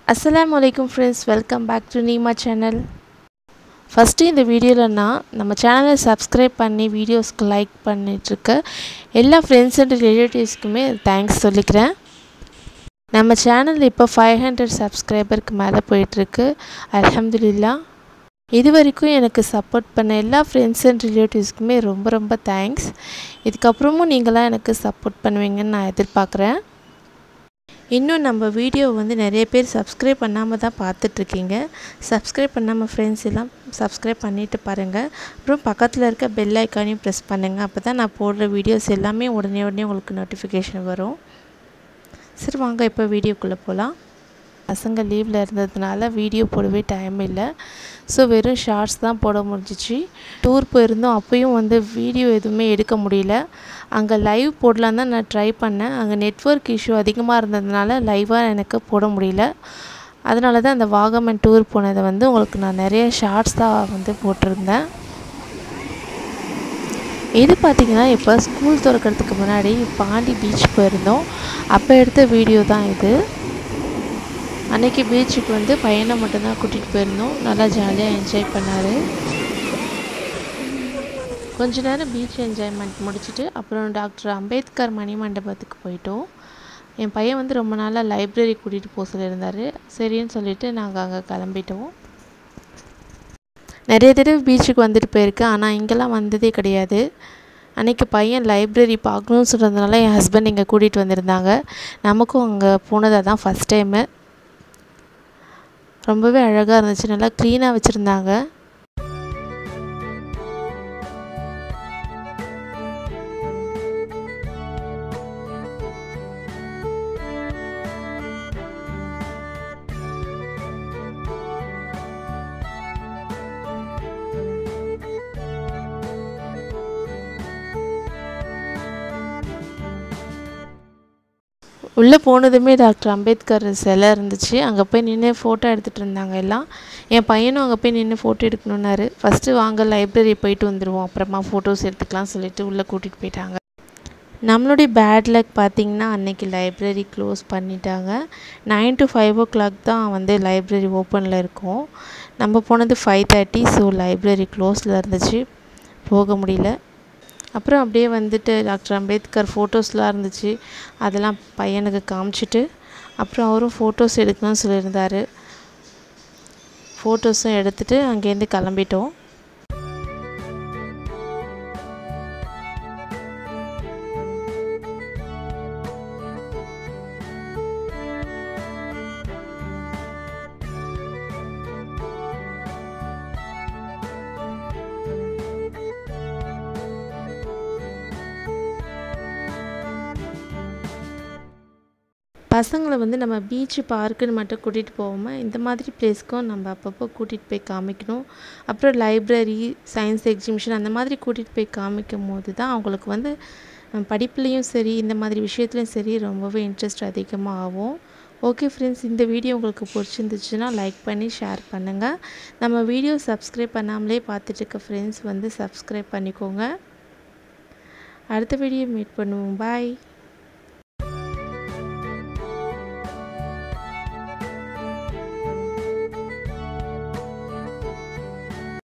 Assalamualaikum friends, welcome back to Nima channel. First இந்த வீடியோல நான் நம்ம சேனலை சப்ஸ்கிரைப் பண்ணி வீடியோஸ்க்கு லைக் பண்ணிட்டு இருக்க எல்லா फ्रेंड्स and ரிலேட்டிவ்ஸ்க்குமே தேங்க்ஸ் சொல்லிக்கிறேன். நம்ம சேனல் இப்போ 500 சப்ஸ்கிரைபருக்கு மேல போயிட்டு இருக்கு. அல்ஹம்துலில்லாஹ். இதுவரைக்கும் எனக்கு சப்போர்ட் பண்ண எல்லா फ्रेंड्स and ரிலேட்டிவ்ஸ்க்குமே ரொம்ப தேங்க்ஸ். இதுக்கு அப்புறமும் நீங்கலாம் எனக்கு சப்போர்ட் பண்ணுவீங்கன்னு நான் எதிர்பார்க்கறேன். இன்னும் நம்ம வீடியோ வந்து நிறைய பேர் சப்ஸ்கிரைப் பண்ணாம தான் பார்த்துட்டு இருக்கீங்க. சப்ஸ்கிரைப் பண்ணாம फ्रेंड्स எல்லாம் சப்ஸ்கிரைப் பண்ணிட்டு பாருங்க. அப்புறம் பக்கத்துல இருக்க பெல் ஐகானையும் பிரஸ் பண்ணுங்க. அப்பதான் நான் போடுற வீடியோஸ் எல்லாமே உடனே உங்களுக்கு நோட்டிஃபிகேஷன் வரும். சரி வாங்க இப்போ வீடியோக்குள்ள போலாம். பசங்க லீவ்ல இருந்ததனால வீடியோ போடவே டைம் இல்ல. சோ வெறும் ஷார்ட்ஸ் தான் போட முடிஞ்சிச்சு. டூர் போயிருந்தோம். அப்பயும் வந்து வீடியோ எதுவுமே எடுக்க முடியல. அங்க லைவ் போடலாம் தான் நான் ட்ரை பண்ணேன். அங்க நெட்வொர்க் இஷ்யூ அதிகமா இருந்ததனால லைவா எனக்கு போட முடியல. அதனால தான் அந்த வாகமன் டூர் போனதை வந்து உங்களுக்கு நான் நிறைய ஷார்ட்ஸ் தான் வந்து போட்டிருந்தேன். இது பாத்தீங்கன்னா இப்ப ஸ்கூல் திறக்கிறதுக்கு முன்னாடி பாண்டி பீச் போயிருந்தோம். அப்ப எடுத்த வீடியோ தான் இது. அன்னைக்கு பீச்சுக்கு வந்து பையனை மட்டும் தான் கூட்டிட்டு போயிருந்தோம். நல்லா ஜாலியா என்ஜாய் பண்ணாரு. கொஞ்ச நேரம் பீச் என்ஜாய்மெண்ட் முடிச்சிட்டு அப்புறம் டாக்டர் அம்பேத்கர் மணிமண்டபத்துக்கு போயிட்டோம். என் பையன் வந்து ரொம்ப நாளா லைப்ரரி கூட்டிட்டு போக சொல்லியிருந்தாரு. சரின்னு சொல்லிட்டு நாங்க அங்க கிளம்பிட்டோம். நிறைய தடவை பீச்சுக்கு வந்துட்டு போயிருக்கேன். ஆனா இங்கெல்லாம் வந்ததே கிடையாது. அன்னைக்கு பையன் லைப்ரரி பார்க்கணும்னு சொன்னதுனால என் ஹஸ்பண்ட் இங்க கூட்டிட்டு வந்திருந்தாங்க. நமக்கும் அங்க போனது அதான் ஃபர்ஸ்ட் டைம். ரொம்பவே அழகா இருந்துச்சு. நல்லா க்ளீனா வச்சிருந்தாங்க. உள்ள போனதுமே டாக்டர் அம்பேத்கர் சிலை இருந்துச்சு. அங்க போய் நின்னு போட்டோ எடுத்துட்டு இருந்தாங்க எல்லாம். என் பையனும் அங்க போய் நின்னு போட்டோ எடுக்கணும்னாரு. ஃபர்ஸ்ட் வாங்க லைப்ரரி போயிட்டு வந்துருவோம். அப்புறமா போட்டோஸ் எடுத்துக்கலாம் சொல்லிட்டு உள்ள கூட்டிட்டு போயிட்டாங்க. நம்மளுடைய பேட் லக் பாத்தீங்கன்னா அன்னைக்கு லைப்ரரி க்ளோஸ் பண்ணிட்டாங்க. 9 to 5 o'clock தான் வந்து லைப்ரரி ஓபன்ல இருக்கும். நம்ம போனது 5:30. சோ லைப்ரரி க்ளோஸ்ல இருந்துச்சு. போக முடியல. அப்புறம் அப்படியே வந்துட்டு டாக்டர் அம்பேத்கர் ஃபோட்டோஸ்லாம் இருந்துச்சு. அதெல்லாம் பையனுக்கு காமிச்சிட்டு அப்புறம் அவரும் ஃபோட்டோஸ் எடுக்கணும்னு சொல்லியிருந்தாரு. ஃபோட்டோஸும் எடுத்துட்டு அங்கேருந்து கிளம்பிட்டோம். பசங்களை வந்து நம்ம பீச் பார்க்குன்னு மட்டும் கூட்டிட்டு போகாம இந்த மாதிரி பிளேஸ்க்கும் நம்ம அப்பப்போ கூட்டிட்டு போய் காமிக்கணும். அப்புறம் லைப்ரரி, சயின்ஸ் எக்ஸிபிஷன் அந்த மாதிரி கூட்டிட்டு போய் காமிக்கும்போது தான் அவங்களுக்கு வந்து படிப்புலயும் சரி இந்த மாதிரி விஷயத்துலயும் சரி ரொம்பவே இன்ட்ரெஸ்ட் அதிகமா ஆகும். ஓகே फ्रेंड्स, இந்த வீடியோ உங்களுக்கு பிடிச்சிருந்துச்சுன்னா லைக் பண்ணி ஷேர் பண்ணுங்க. நம்ம வீடியோ சப்ஸ்கிரைப் பண்ணாமலே பார்த்துட்டு இருக்க फ्रेंड्स வந்து சப்ஸ்கிரைப் பண்ணிக்கோங்க. அடுத்த வீடியோ மீட் பண்ணுவோம். பை.